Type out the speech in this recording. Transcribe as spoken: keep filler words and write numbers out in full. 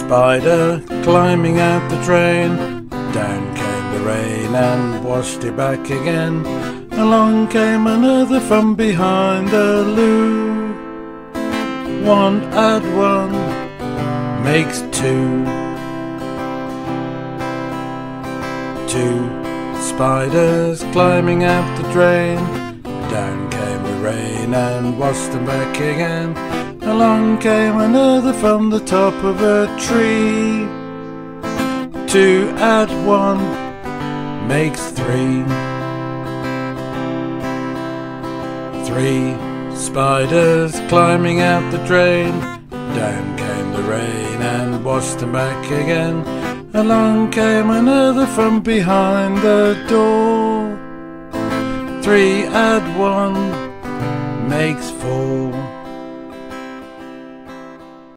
spider climbing out the drain. Down came the rain and washed it back again. Along came another from behind the loo. One add one makes two. Two spiders climbing out the drain. Down came the rain and washed them back again. Along came another from the top of a tree. Two add one makes three. Three spiders climbing out the drain. Down came the rain and washed them back again. Along came another from behind the door. Three add one makes four.